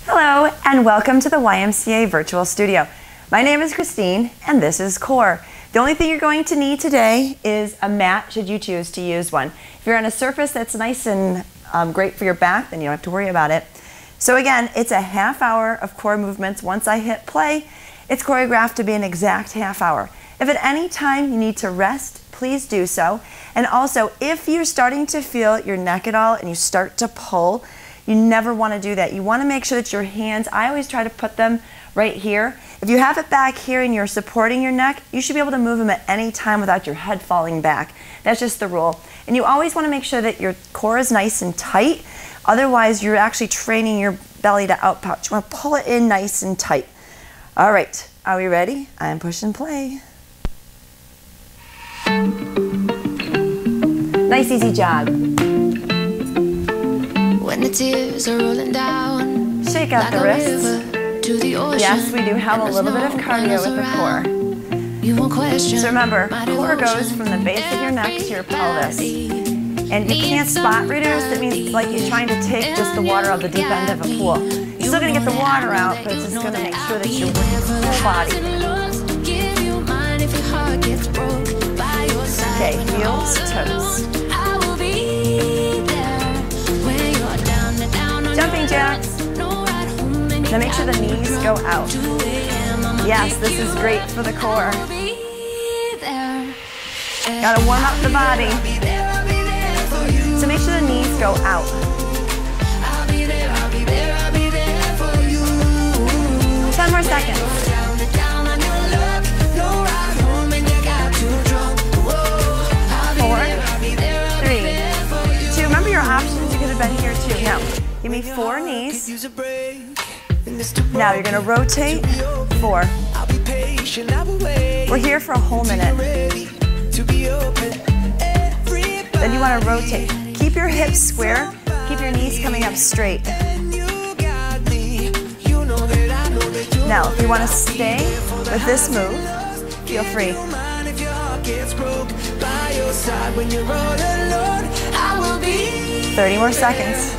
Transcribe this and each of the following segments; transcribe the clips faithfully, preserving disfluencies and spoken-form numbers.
Hello and welcome to the Y M C A Virtual Studio. My name is Christine and this is Core. The only thing you're going to need today is a mat should you choose to use one. If you're on a surface that's nice and um, great for your back, then you don't have to worry about it. So again, it's a half hour of core movements. Once I hit play, it's choreographed to be an exact half hour. If at any time you need to rest, please do so. And also, if you're starting to feel your neck at all and you start to pull, you never want to do that. You want to make sure that your hands, I always try to put them right here. If you have it back here and you're supporting your neck, you should be able to move them at any time without your head falling back. That's just the rule. And you always want to make sure that your core is nice and tight. Otherwise, you're actually training your belly to outpouch. You want to pull it in nice and tight. All right, are we ready? I'm pushing play. Nice easy jog. When the tears are rolling down, shake out the wrists. To the ocean, yes, we do have a little bit of cardio with the core. You won't question, so remember, core goes from the base of your neck to your pelvis. And you can't spot reduce. That means it's like you're trying to take just the water out of the deep end of a pool. You're still going to get the water out, but it's just going to make sure that you're working the whole body. Okay, heels, toes. Jumping jacks. Now make sure the knees go out. Yes, this is great for the core. Gotta warm up the body. So make sure the knees go out. Ten more seconds. Four, three, two. Remember your options, you could have been here too. Now, give me four knees. Now you're gonna rotate, four. We're here for a whole minute. Then you wanna rotate. Keep your hips square, keep your knees coming up straight. Now, if you wanna stay with this move, feel free. thirty more seconds.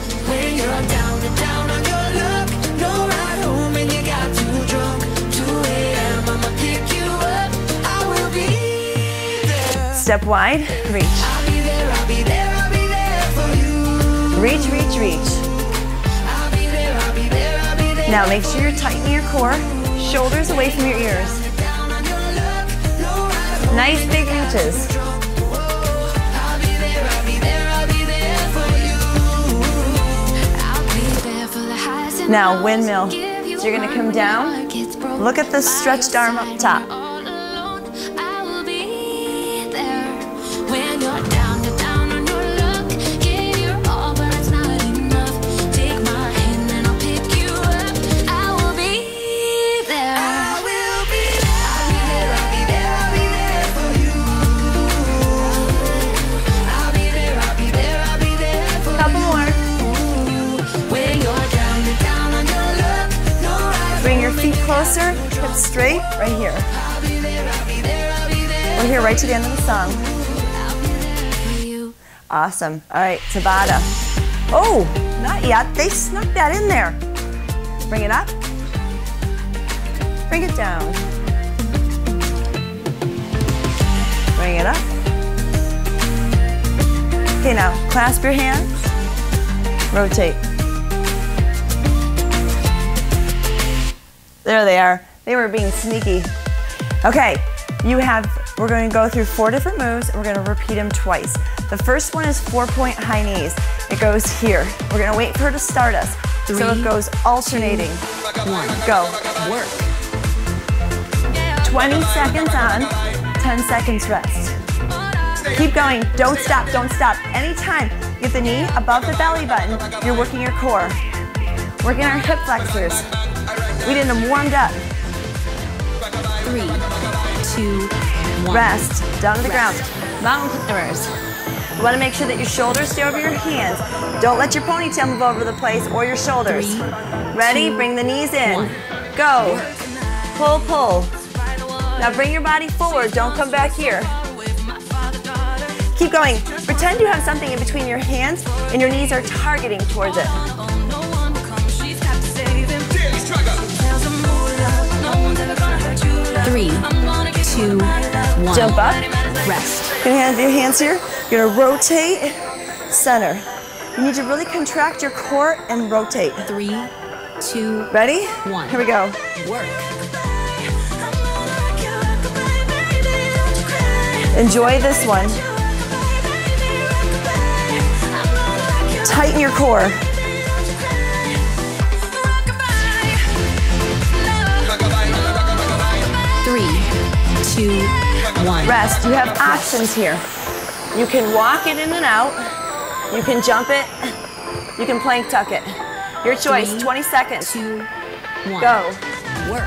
Step wide, reach. Reach, reach, reach. Now make sure you're tightening your core, shoulders away from your ears. Nice big reaches. Now windmill. So you're gonna come down, look at the stretched arm up top. Closer, hips straight, right here. We're here right to the end of the song. Awesome. All right, Tabata. Oh, not yet. They snuck that in there. Bring it up. Bring it down. Bring it up. Okay, now clasp your hands. Rotate. There they are. They were being sneaky. Okay, you have, we're going to go through four different moves and we're going to repeat them twice. The first one is four point high knees. It goes here. We're going to wait for her to start us. Three, so it goes alternating. Two, one. Go. Work. twenty seconds on, ten seconds rest. Keep going. Don't stop, don't stop. Anytime you get the knee above the belly button, you're working your core. Working our hip flexors. We did them warmed up. Three, two, one. Rest, down to the Rest. ground. Mountain climbers. You want to make sure that your shoulders stay over your hands. Don't let your ponytail move over the place or your shoulders. Three, Ready? two, bring the knees in. one. Go. Pull, pull. Now bring your body forward. Don't come back here. Keep going. Pretend you have something in between your hands and your knees are targeting towards it. one. Jump up. Rest. You're gonna have your hands here. You're gonna rotate, center. You need to really contract your core and rotate. Three, two, Ready? one. Here we go. Work. Enjoy this one. Tighten your core. Three, two, one. Rest. You have options here. You can walk it in and out. You can jump it. You can plank tuck it. Your choice. Three, twenty seconds. Two, one. Go. Work.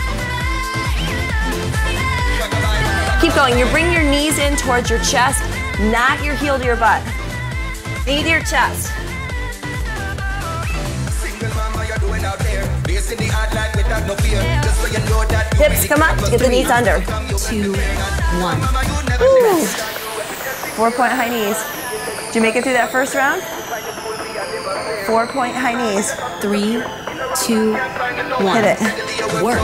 Keep going. You're bringing your knees in towards your chest, not your heel to your butt. Knee to your chest. Hips come up. Get the knees under. Two, one. Woo. Four point high knees. Did you make it through that first round? Four point high knees. Three, two, one. Hit it. Work.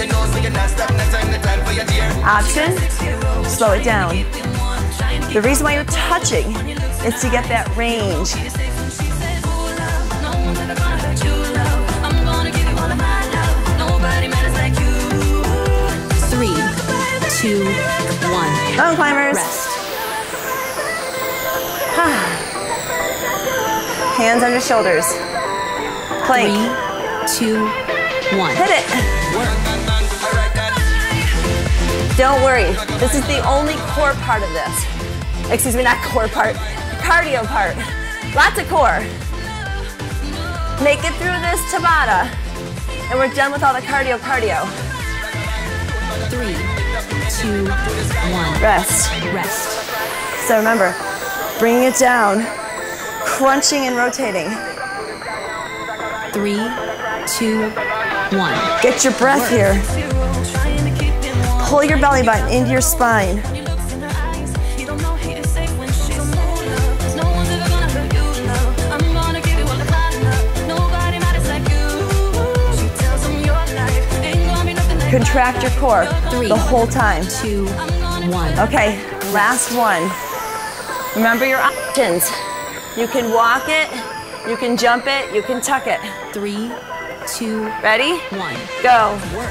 Option, slow it down. The reason why you're touching is to get that range. Three, two, one. Mountain climbers. Rest. Hands under shoulders. Plank. Three, two, one. Hit it. Don't worry. This is the only core part of this. Excuse me, not core part. Cardio part. Lots of core. Make it through this Tabata. And we're done with all the cardio cardio. Three, two, one. Rest. Rest. So remember, bringing it down. Crunching and rotating. Three, two, one. Get your breath here. Pull your belly button into your spine. Contract your core Three, the whole time. Two, one. Okay, last one. Remember your options. You can walk it, you can jump it, you can tuck it. Three, two, Ready? one. Go. Work.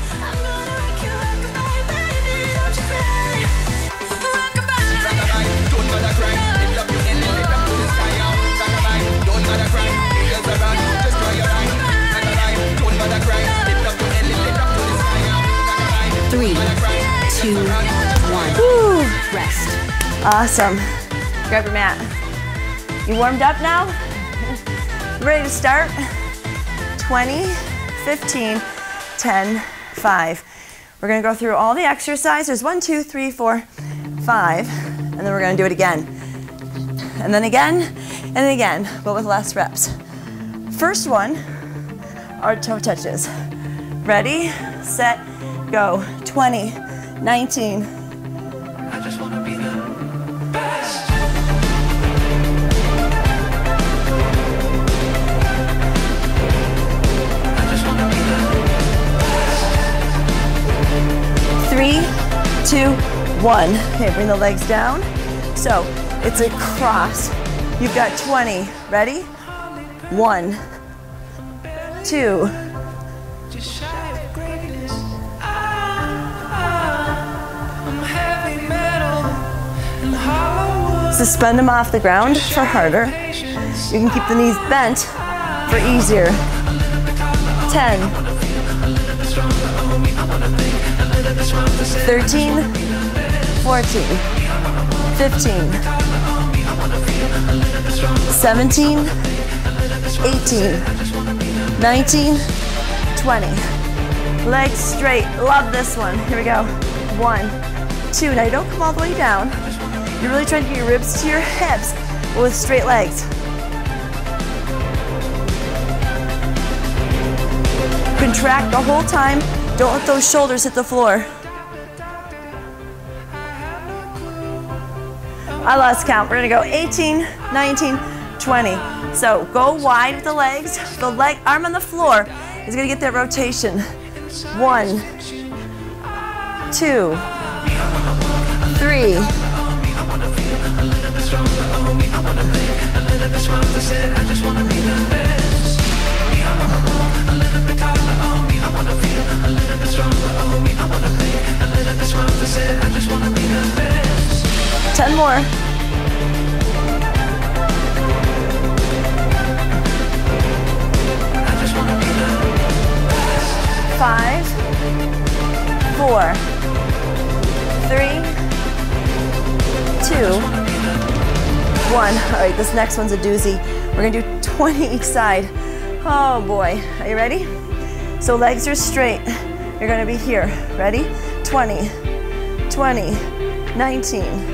Three, two, one. Woo. Rest. Awesome. Grab your mat. You warmed up now? Ready to start? twenty, fifteen, ten, five. We're gonna go through all the exercises. One, two, three, four, five. And then we're gonna do it again. And then again, and then again, but with less reps. First one are toe touches. Ready, set, go. twenty, nineteen. I just wanna be the best. I just wanna be the Three, two, one. Okay, bring the legs down. So it's a cross. You've got twenty. Ready? One, two, just shy of greatness. Ah, I'm heavy metal and hollow wood. suspend them off the ground for harder. You can keep the knees bent for easier. ten, thirteen, fourteen, fifteen, seventeen, eighteen, nineteen, twenty. Legs straight. Love this one. Here we go. One, two. Now you don't come all the way down. You're really trying to get your ribs to your hips with straight legs. Contract the whole time. Don't let those shoulders hit the floor. I lost count. We're gonna go eighteen, nineteen, twenty. So go wide with the legs. The leg, arm on the floor is gonna get that rotation. One, two, three, ten more. Five, four, three, two, one. All right, this next one's a doozy. We're gonna do twenty each side. Oh boy, are you ready? So legs are straight. You're gonna be here. Ready? twenty, twenty, nineteen.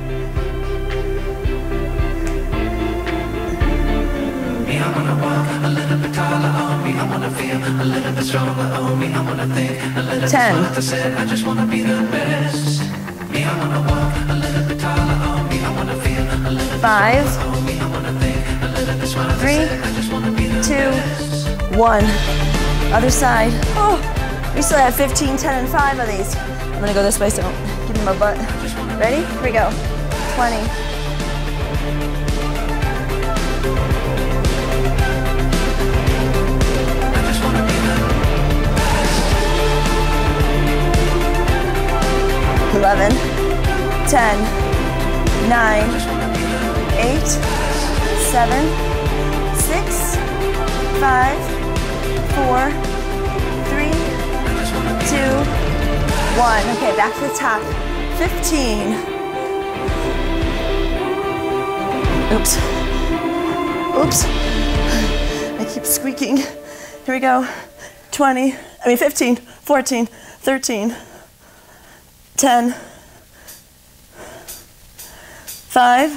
I wanna walk a little bit taller on me. I wanna feel a little bit stronger on me. I wanna think a little ten. bit smarter. I just wanna be the best. Me, I wanna walk a little bit taller on me. I wanna feel a little bit Five, stronger on me. I wanna think a little bit smarter. three, I just wanna be the two, best. one. Other side. Oh, we still have fifteen, ten, and five of these. I'm gonna go this way so I don't give me my butt. Ready? Here we go. twenty. eleven, ten, nine, eight, seven, six, five, four, three, two, one. Okay, back to the top. fifteen. Oops. Oops. I keep squeaking. Here we go. twenty, I mean fifteen, fourteen, thirteen, ten, five.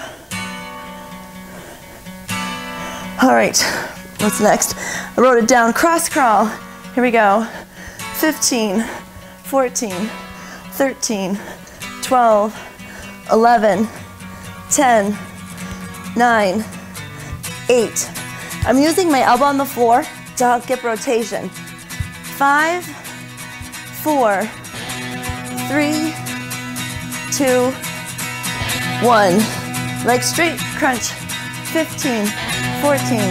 All right, what's next? I wrote it down, cross crawl. Here we go. fifteen, fourteen, thirteen, twelve, eleven, ten, nine, eight. I'm using my elbow on the floor to help get rotation. Five, four, three, two, one. Legs straight, crunch. fifteen, fourteen.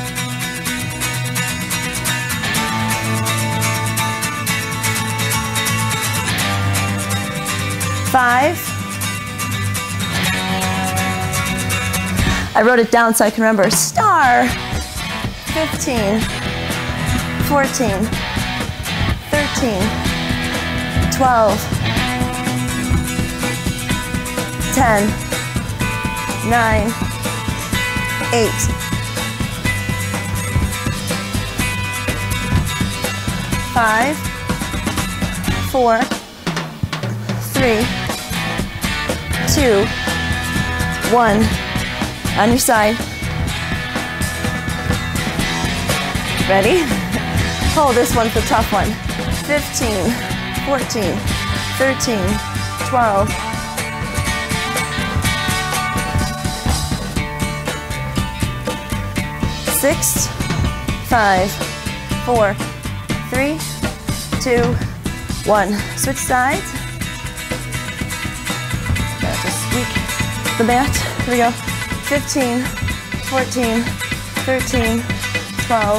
Five. I wrote it down so I can remember. Star. fifteen, fourteen, thirteen, twelve, ten, nine, eight, five, four, three, two, one. On your side. Ready? Oh, this one's the tough one. fifteen, fourteen, thirteen, twelve. Six, five, four, three, two, one. Switch sides. Gotta just squeak the mat. Here we go. fifteen, fourteen, thirteen, twelve,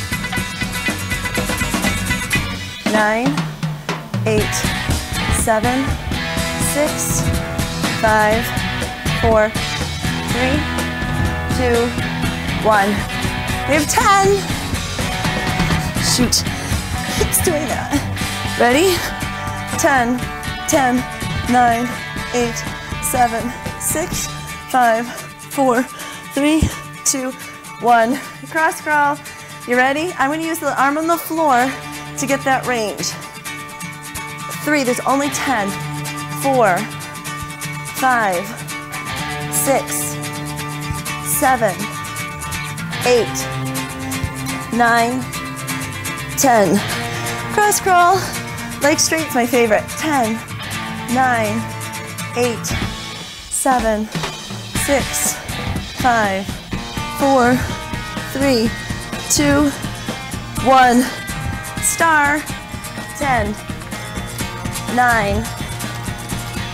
nine, eight, seven, six, five, four, three, two, one. We have ten. Shoot, it's doing that. Ready? ten, ten, nine, eight, seven, six, five, four, three, two, one. Cross crawl. You ready? I'm going to use the arm on the floor to get that range. Three, there's only ten. Four, five, six, seven, eight, nine, ten. Cross crawl. Legs straight is my favorite. ten, nine, eight, seven, six, five, four, three, two, one. Star. ten, nine,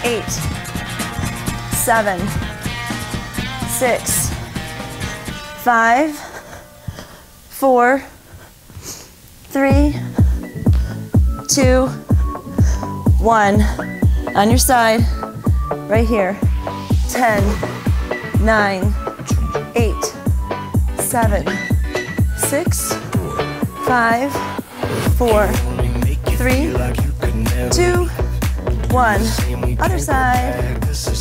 eight, seven, six, five, four, three, two, one. On your side, right here. ten, nine, eight, seven, six, five, four, three, two, one. Other side.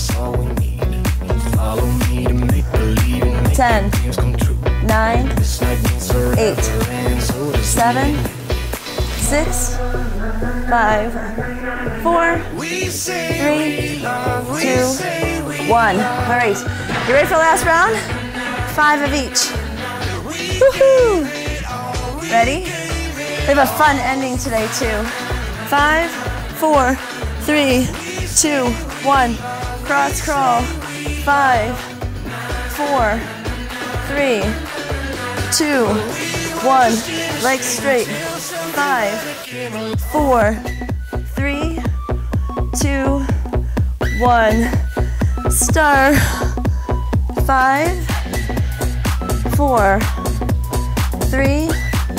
ten, nine, eight, seven, six, five, four, three, two, one. All right, you ready for the last round? Five of each. Woohoo! Ready? We have a fun ending today too. Five, four, three, two, one. Cross crawl. Five, four, three, two, one. Legs straight. Five, four, three, two, one. Star. Five, four, three,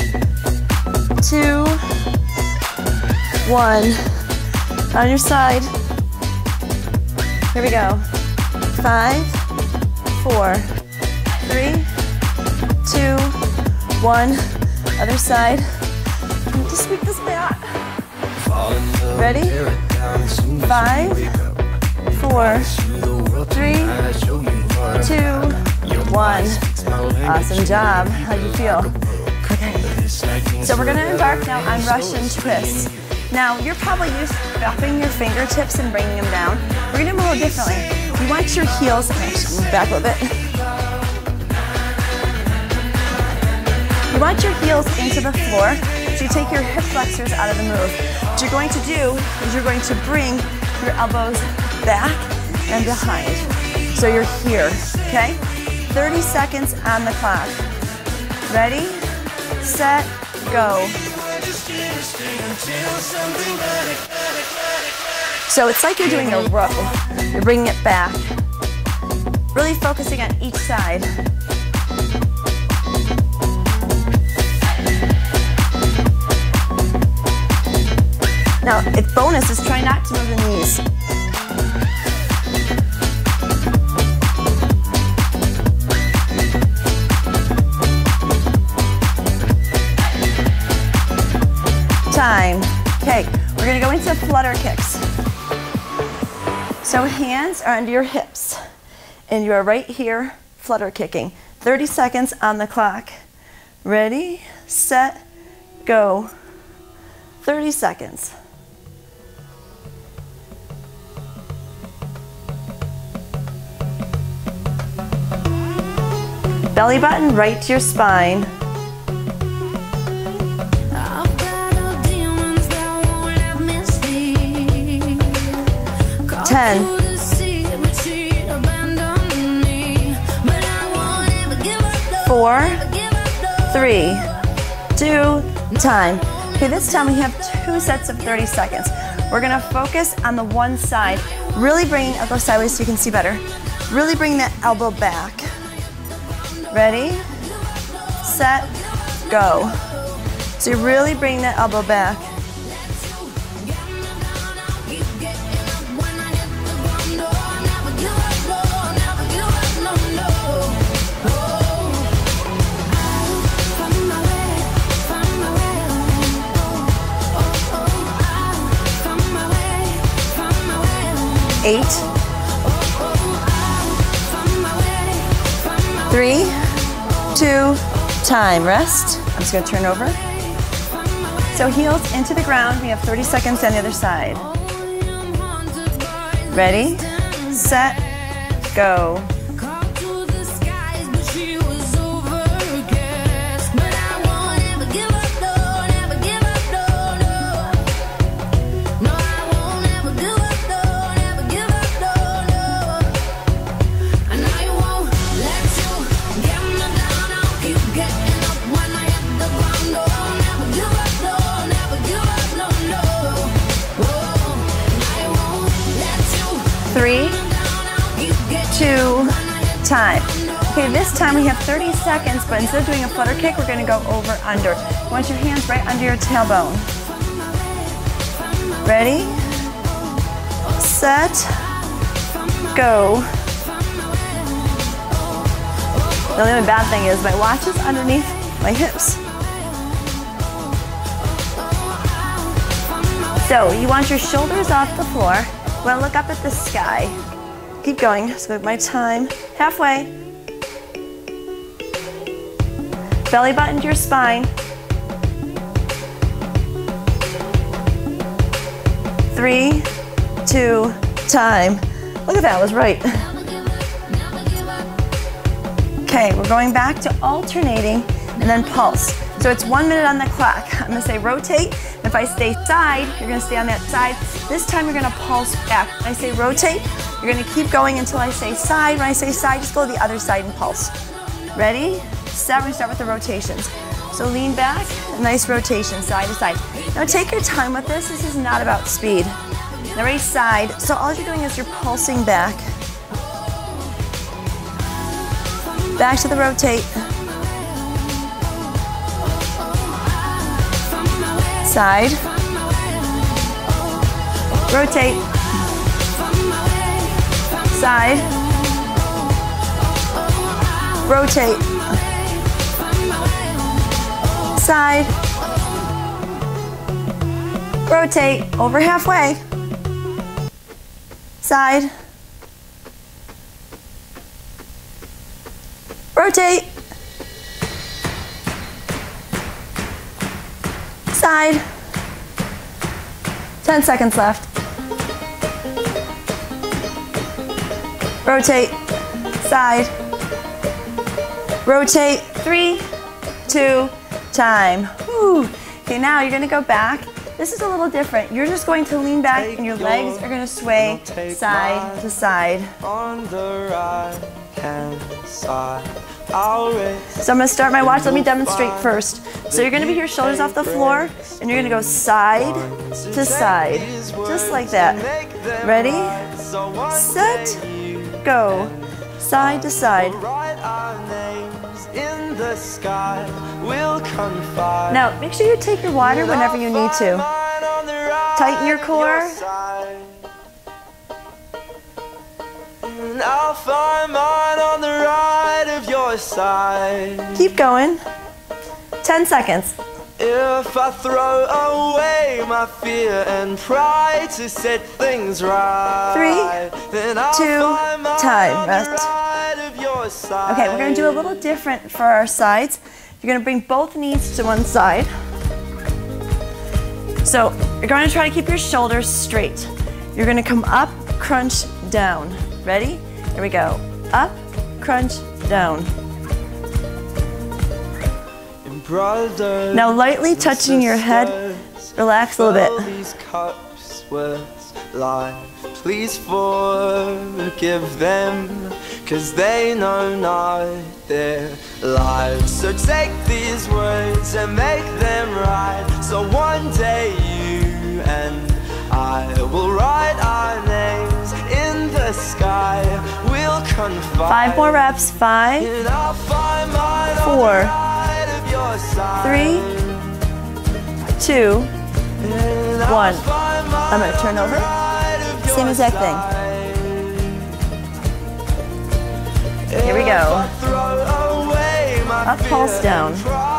two, one. On your side. Here we go. Five, four, three, two, one. Other side. Just sweep this mat. Ready? Five, four, three, two, one. Awesome job. How do you feel? Okay. So we're going to embark now on Russian twists. Now, you're probably used to wrapping your fingertips and bringing them down. We're going to do them a little differently. You want your heels, actually move back a little bit. You want your heels into the floor, so you take your hip flexors out of the move. What you're going to do is you're going to bring your elbows back and behind. So you're here, okay? thirty seconds on the clock. Ready, set, go. So it's like you're doing a row. You're bringing it back. Really focusing on each side. Now, its bonus is try not to move the knees. Time. Okay, we're gonna go into flutter kicks. So hands are under your hips, and you are right here, flutter kicking. thirty seconds on the clock. Ready, set, go. thirty seconds. Belly button right to your spine. ten. Four, three, two, time. Okay, this time we have two sets of thirty seconds. We're gonna focus on the one side, really bringing elbow sideways so you can see better. Really bring that elbow back. Ready, set, go. So you really bring that elbow back. Eight, three, two, time. Rest. I'm just going to turn over. So heels into the ground. We have thirty seconds on the other side. Ready, set, go. time. Okay, this time we have thirty seconds, but instead of doing a flutter kick, we're gonna go over under. You want your hands right under your tailbone. Ready, set, go. The only bad thing is my watch is underneath my hips. So you want your shoulders off the floor. You want to look up at the sky. Keep going. So my time halfway. Belly button to your spine. Three, two, time. Look at that, I was right. Okay, we're going back to alternating and then pulse. So it's one minute on the clock. I'm gonna say rotate. If I stay side, you're gonna stay on that side. This time you're gonna pulse back. When I say rotate, you're gonna keep going until I say side. When I say side, just go to the other side and pulse. Ready? Set, we're gonna start with the rotations. So lean back, a nice rotation, side to side. Now take your time with this. This is not about speed. Now ready, side. So all you're doing is you're pulsing back. Back to the rotate. Side. Rotate. Side. Rotate. Side. Rotate. Over halfway. Side. Rotate. Side. ten seconds left. Rotate. Side. Rotate. Three, two, time. Whew. Okay, now you're gonna go back. This is a little different. You're just going to lean back and your legs are gonna sway side to side. On the right hand side. So I'm gonna start my watch. Let me demonstrate first. So you're gonna be your shoulders off the floor and you're gonna go side to side. Just like that. Ready? Set, go. Side to side. Now, make sure you take your water whenever you need to. Tighten your core. I'll find mine on the right of your side. Keep going. ten seconds. If I throw away my fear and pride to set things right, Three, then I'll two, find mine time. on Rest. the right of your side. Okay, we're gonna do a little different for our sides. You're gonna bring both knees to one side. So you're gonna try to keep your shoulders straight. You're gonna come up, crunch, down. Ready? Here we go. Up, crunch, down. Brothers, now lightly touching your head, relax a little bit. These cups with life, please forgive them, cause they know not their lives. So take these words and make them right, so one day you and I will write our names in the sky. We'll confide. Five more reps. Five, four, three, two, one. I'm gonna turn over. Same exact thing. Here we go. Up, pulse down.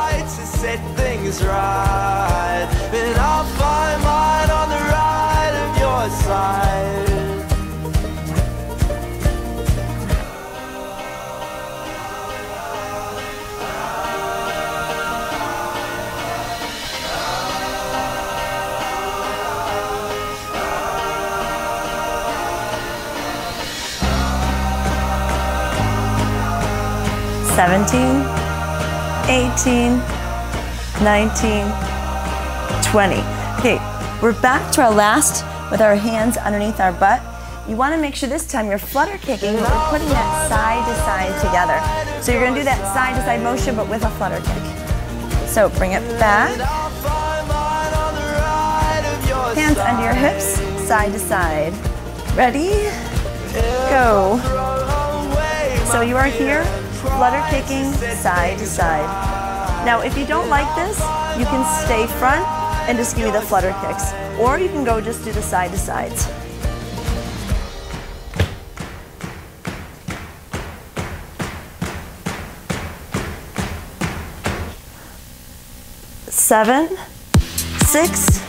seventeen, eighteen, nineteen, twenty. Okay, we're back to our last with our hands underneath our butt. You want to make sure this time you're flutter kicking, but we're putting that side to side together. So you're going to do that side to side motion, but with a flutter kick. So bring it back. Hands under your hips, side to side. Ready? Go. So you are here, flutter kicking side to side. Now, if you don't like this, you can stay front and just give me the flutter kicks. Or you can go just do the side to sides. Seven, six,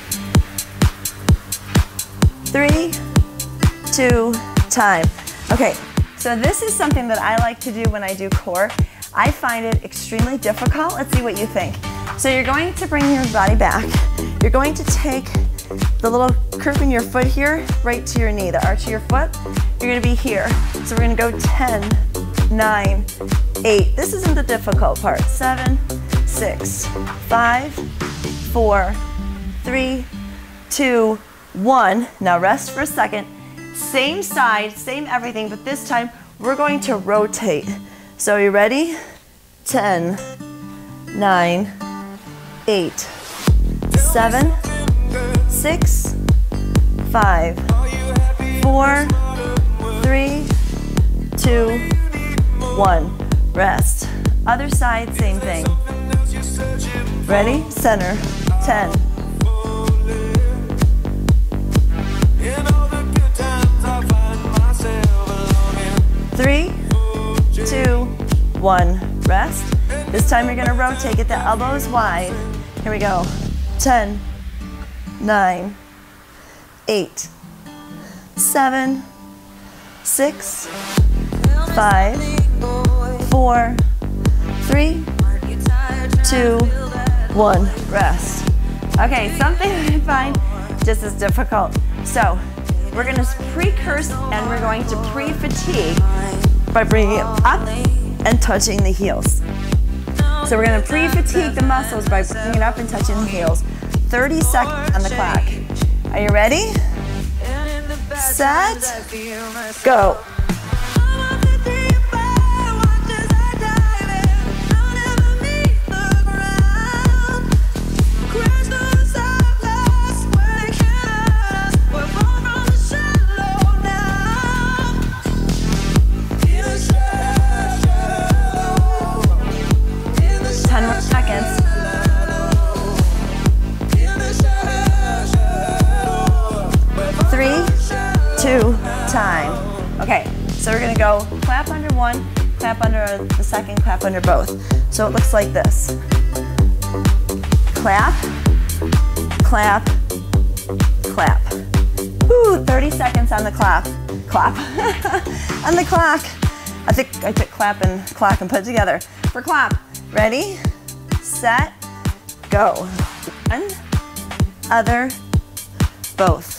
three, two, time. Okay, so this is something that I like to do when I do core. I find it extremely difficult. Let's see what you think. So you're going to bring your body back. You're going to take the little curve in your foot here, right to your knee, the arch of your foot. You're gonna be here. So we're gonna go ten, nine, eight. This isn't the difficult part. Seven, six, five, four, three, two, one. Now rest for a second. Same side, same everything, but this time we're going to rotate. So are you ready? ten, nine, eight, seven, six, five, four, three, two, one. Rest. Other side, same thing. Ready? Center. ten. Three, two, one. Rest. This time you're going to rotate. Get the elbows wide. Here we go. ten, nine, eight, seven, six, five, four, three, two, one. Rest. Okay, something I find just as difficult. So we're going to pre-curse and we're going to pre-fatigue by bringing it up and touching the heels. So we're going to pre-fatigue the muscles by bringing it up and touching the heels. thirty seconds on the clock. Are you ready? Set, go. ten more seconds. Three, two, time. Okay, so we're gonna go clap under one, clap under the second, clap under both. So it looks like this. Clap, clap, clap. Ooh, thirty seconds on the clock. Clap. On the clock. I think I took clap and clock and put it together. For clap. Ready, set, go. One, other, both.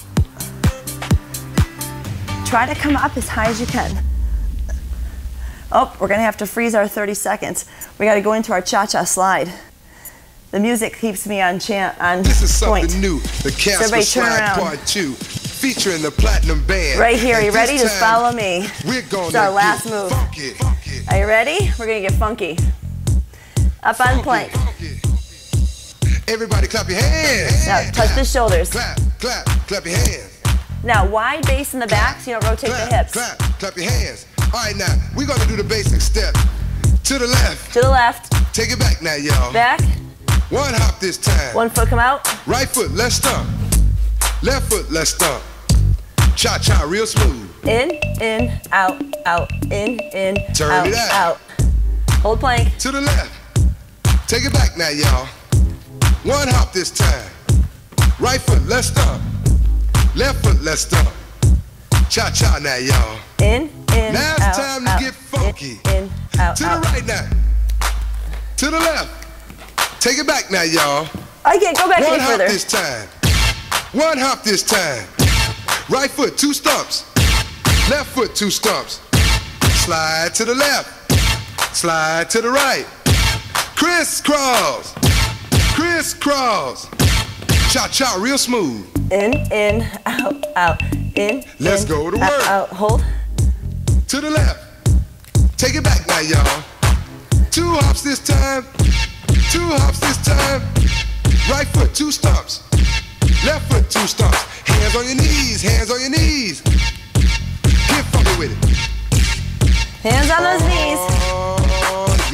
Try to come up as high as you can. Oh, we're gonna have to freeze our thirty seconds. We gotta go into our cha-cha slide. The music keeps me on chant on This is point. something new. The So everybody Casper turn Slide around. Part Two, featuring the Platinum Band. Right here, And you this ready? Just time, follow me. We're gonna It's our get last move. funky. Funky. Are you ready? We're gonna get funky. Up on plank. Funky. Everybody clap your hands. Now touch the shoulders. Clap, clap, clap your hands. Now wide base in the back so you don't rotate clap, the hips. Clap, clap your hands. All right, now, we're gonna do the basic step. To the left. To the left. Take it back now, y'all. Back. One hop this time. One foot come out. Right foot, let's stomp. Left foot, let's stomp. Cha-cha, real smooth. In, in, out, out, in, in, Turn out, it out. out. Hold plank. To the left. Take it back now, y'all. One hop this time. Right foot, let's stomp. Left foot, let's stomp. Cha-cha now, y'all. In, in, Now it's out, time to out. get funky. In, in, out, To the out. right now. To the left. Take it back now, y'all. I can't go back One any hop further. this time. One hop this time. Right foot, two stumps. Left foot, two stumps. Slide to the left. Slide to the right. Crisscross. Crisscross. Cha-cha, real smooth. In, in, out, out. In, Let's in, go to out, work. out. Hold. To the left. Take it back now, y'all. Two hops this time. Two hops this time. Right foot, two stumps. Left foot, two stumps. Hands on your knees, hands on your knees. Get funky with it. Hands on those knees. Oh,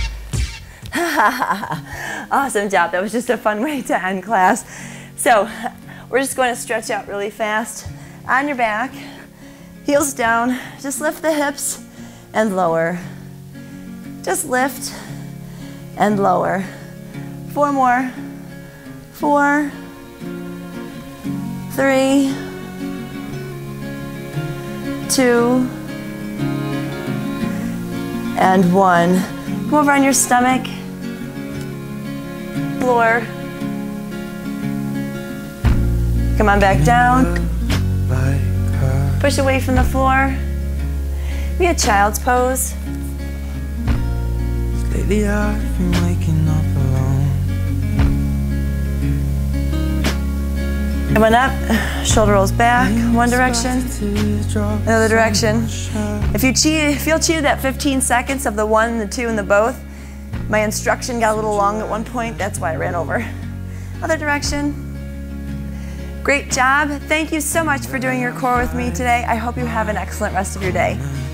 yeah. Awesome job. That was just a fun way to end class. So we're just going to stretch out really fast on your back. Heels down. Just lift the hips and lower. Just lift and lower. Four more. Four. Three. Two. And one. Come over on your stomach. Floor. Come on back down. Push away from the floor. Be a child's pose. Lately I've been waking up alone. Coming up, shoulder rolls back, one direction, another direction. If you cheat, feel cheated at fifteen seconds of the one, the two, and the both, my instruction got a little long at one point, that's why I ran over. Other direction. Great job. Thank you so much for doing your core with me today. I hope you have an excellent rest of your day.